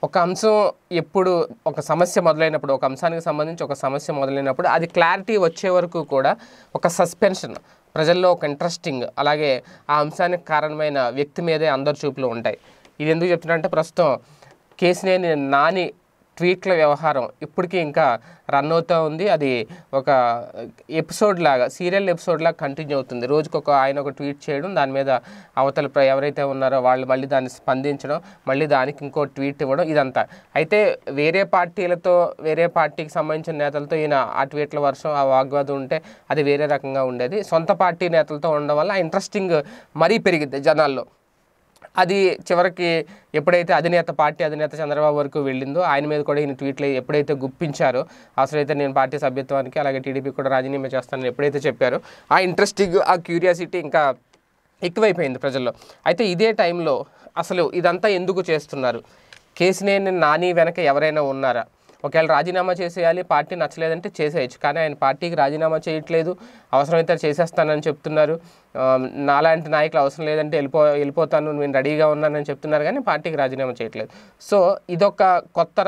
ఒక అంశం ఎప్పుడు ఒక సమస్య మొదలైనప్పుడు ఒక అంశానికి సంబంధించి ఒక సమస్య మొదలైనప్పుడు అది క్లారిటీ వచ్చే వరకు కూడా ఒక సస్పెన్షన్ ప్రజల్లో ఒక ఇంట్రెస్టింగ్ అలాగే ఆ అంశానికి కారణమైన వ్యక్తి మీదే అందరి చూపులు ఉంటాయి. ఇది ఎందుకు చెప్తున్నా ప్రస్తుతం కేసినేని నాని ట్వీట్ల వ్యవహారం ఇప్పటికీ ఇంకా రన్ అవుతూ ఉంది. అది ఒక ఎపిసోడ్ లాగా సీరియల్ ఎపిసోడ్ లాగా కంటిన్యూ అవుతుంది. రోజుకొక ఆయన ఒక ట్వీట్ చేయడం, దాని మీద అవతల ఎవరైతే ఉన్నారో వాళ్ళు మళ్ళీ దాన్ని స్పందించడం, మళ్ళీ దానికి ఇంకో ట్వీట్ ఇవ్వడం, ఇదంతా. అయితే వేరే పార్టీలతో వేరే పార్టీకి సంబంధించిన నేతలతో ఈయన ఆ ట్వీట్ల వర్షం ఆ వాగ్వాదం ఉంటే అది వేరే రకంగా ఉండేది. సొంత పార్టీ నేతలతో ఉండడం వల్ల ఇంట్రెస్టింగ్ మరీ పెరిగిద్ది జనాల్లో. అది చివరికి ఎప్పుడైతే పార్టీ అధినేత చంద్రబాబు వరకు వెళ్ళిందో ఆయన మీద కూడా ఈయన ట్వీట్లు ఎప్పుడైతే గుప్పించారో, అసలైతే నేను పార్టీ సభ్యత్వానికి అలాగే టీడీపీ కూడా రాజీనామా చేస్తానని ఎప్పుడైతే చెప్పారో ఆ ఇంట్రెస్టింగ్ ఆ క్యూరియాసిటీ ఇంకా ఎక్కువైపోయింది ప్రజల్లో. అయితే ఇదే టైంలో అసలు ఇదంతా ఎందుకు చేస్తున్నారు, కేసినేని నాని వెనక ఎవరైనా ఉన్నారా, ఒకవేళ రాజీనామా చేసేయాలి పార్టీ నచ్చలేదంటే చేసేయచ్చు, కానీ ఆయన పార్టీకి రాజీనామా చేయట్లేదు, అవసరమైతే చేసేస్తానని చెప్తున్నారు. నాలాంటి నాయకులు అవసరం లేదంటే వెళ్ళిపోతాను నేను రెడీగా ఉన్నానని చెప్తున్నారు, కానీ పార్టీకి రాజీనామా చేయట్లేదు. సో ఇదొక కొత్త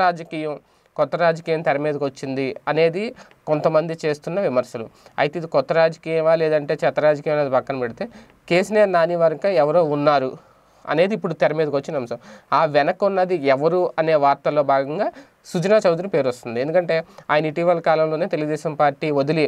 రాజకీయం తెర మీదకి వచ్చింది అనేది కొంతమంది చేస్తున్న విమర్శలు. అయితే ఇది కొత్త రాజకీయమా లేదంటే చెత్త రాజకీయం అనేది పక్కన పెడితే కేసినేని నాని వరకు ఎవరో ఉన్నారు అనేది ఇప్పుడు తెర మీదకి వచ్చిన అంశం. ఆ వెనక ఉన్నది ఎవరు అనే వార్తల్లో భాగంగా సుజనా చౌదరి పేరు వస్తుంది. ఎందుకంటే ఆయన ఇటీవల కాలంలోనే తెలుగుదేశం పార్టీ వదిలి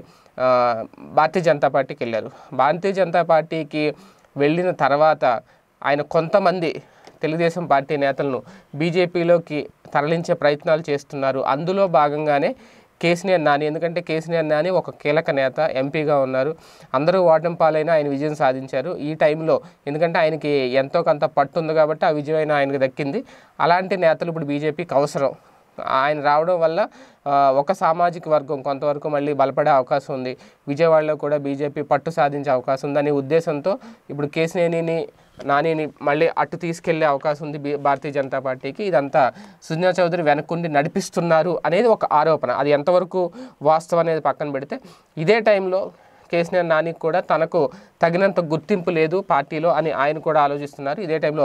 భారతీయ జనతా పార్టీకి వెళ్ళారు. భారతీయ జనతా పార్టీకి వెళ్ళిన తర్వాత ఆయన కొంతమంది తెలుగుదేశం పార్టీ నేతలను బీజేపీలోకి తరలించే ప్రయత్నాలు చేస్తున్నారు. అందులో భాగంగానే కేసినేని నాని, ఎందుకంటే కేసినేని నాని ఒక కీలక నేత, ఎంపీగా ఉన్నారు. అందరూ ఓటమి పాలైనా ఆయన విజయం సాధించారు ఈ టైంలో. ఎందుకంటే ఆయనకి ఎంతో కొంత పట్టు ఉంది కాబట్టి ఆ విజయం ఆయనకు దక్కింది. అలాంటి నేతలు ఇప్పుడు బీజేపీకి అవసరం. ఆయన రావడం వల్ల ఒక సామాజిక వర్గం కొంతవరకు మళ్ళీ బలపడే అవకాశం ఉంది. విజయవాడలో కూడా బీజేపీ పట్టు సాధించే అవకాశం ఉందనే ఉద్దేశంతో ఇప్పుడు కేసినేని నానిని మళ్ళీ అటు తీసుకెళ్లే అవకాశం ఉంది భారతీయ జనతా పార్టీకి. ఇదంతా సుజనా చౌదరి వెనక్కుండి నడిపిస్తున్నారు అనేది ఒక ఆరోపణ. అది ఎంతవరకు వాస్తవం అనేది పక్కన పెడితే, ఇదే టైంలో కేసినేని నానికి కూడా తనకు తగినంత గుర్తింపు లేదు పార్టీలో అని ఆయన కూడా ఆలోచిస్తున్నారు. ఇదే టైంలో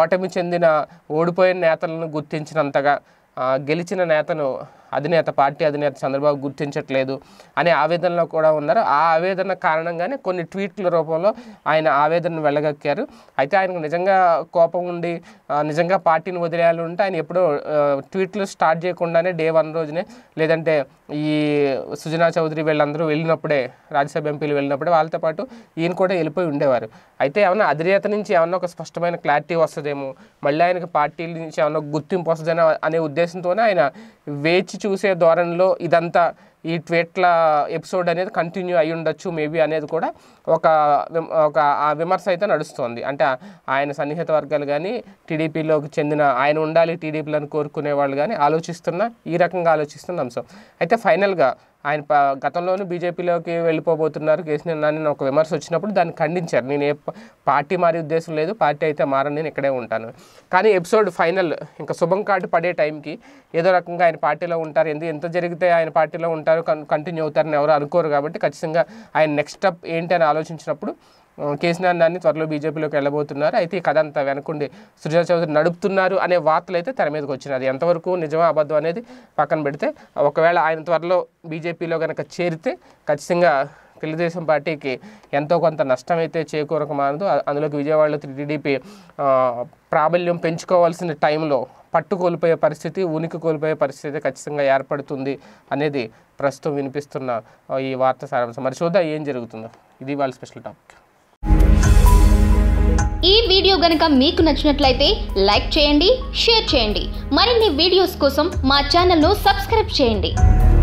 ఓడిపోయిన నేతలను గుర్తించినంతగా గెలిచిన నేతను పార్టీ అధినేత చంద్రబాబు గుర్తించట్లేదు అనే ఆవేదనలో కూడా ఉన్నారు. ఆ ఆవేదన కారణంగానే కొన్ని ట్వీట్ల రూపంలో ఆయన ఆవేదనను వెళ్ళగక్కారు. అయితే ఆయనకు నిజంగా కోపం ఉండి నిజంగా పార్టీని వదిలేయాలి ఉంటే ఆయన ఎప్పుడో ట్వీట్లు స్టార్ట్ చేయకుండానే డే 1 రోజునే, లేదంటే ఈ సుజనా చౌదరి వీళ్ళందరూ వెళ్ళినప్పుడే, రాజ్యసభ ఎంపీలు వెళ్ళినప్పుడే వాళ్ళతో పాటు ఈయన కూడా వెళ్ళిపోయి ఉండేవారు. అయితే ఏమన్నా అధినేత నుంచి ఏమన్నా ఒక స్పష్టమైన క్లారిటీ వస్తుందేమో, మళ్ళీ ఆయనకి పార్టీల నుంచి ఏమన్నా గుర్తింపు వస్తుందేమో అనే ఉద్దేశంతోనే ఆయన వేచి చూసే ధోరణిలో ఇదంతా ఈ ట్వీట్ల ఎపిసోడ్ అనేది కంటిన్యూ అయి ఉండొచ్చు మేబీ అనేది కూడా ఒక విమర్శ అయితే నడుస్తోంది. అంటే ఆయన సన్నిహిత వర్గాలు కానీ టీడీపీలోకి చెందిన ఆయన ఉండాలి టీడీపీలను కోరుకునే వాళ్ళు కానీ ఈ రకంగా ఆలోచిస్తున్న అంశం. అయితే ఫైనల్గా ఆయన గతంలోనూ బీజేపీలోకి వెళ్ళిపోబోతున్నారు కేసినేని నాని ఒక విమర్శ వచ్చినప్పుడు దాన్ని ఖండించారు. నేను పార్టీ మారే ఉద్దేశం లేదు, పార్టీ అయితే మారని, నేను ఇక్కడే ఉంటాను. కానీ ఎపిసోడ్ ఫైనల్ ఇంకా శుభం కార్డు పడే టైంకి ఏదో రకంగా ఆయన పార్టీలో ఉంటారు, ఎంత జరిగితే ఆయన పార్టీలో ఉంటారు, కంటిన్యూ అవుతారని ఎవరు అనుకోరు. కాబట్టి ఖచ్చితంగా ఆయన నెక్స్ట్ స్టెప్ ఏంటి అని ఆలోచించినప్పుడు కేసినేని నాని త్వరలో బీజేపీలోకి వెళ్ళబోతున్నారు. అయితే ఈ కథ అంతా వెనకుండి సుజనా చౌదరి నడుపుతున్నారు అనే వార్తలు అయితే తెర మీదకి వచ్చినాయి. అది ఎంతవరకు నిజమా అబద్ధం అనేది పక్కన పెడితే, ఒకవేళ ఆయన త్వరలో బీజేపీలో కనుక చేరితే ఖచ్చితంగా తెలుగుదేశం పార్టీకి ఎంతో కొంత నష్టం అయితే చేకూరక మానదు. అందులోకి విజయవాడలో టీడీపీ ప్రాబల్యం పెంచుకోవాల్సిన టైంలో పట్టు కోల్పోయే పరిస్థితి, ఉనికి కోల్పోయే పరిస్థితి ఖచ్చితంగా ఏర్పడుతుంది అనేది ప్రస్తుతం వినిపిస్తున్న ఈ వార్త సారాంశం. మరి చూద్దాం ఏం జరుగుతుందో. ఇది వాళ్ళ స్పెషల్ టాపిక్. ఈ వీడియో గనుక మీకు నచ్చినట్లయితే లైక్ చేయండి, షేర్ చేయండి. మరిన్ని వీడియోస్ కోసం మా ఛానల్ను సబ్స్క్రైబ్ చేయండి.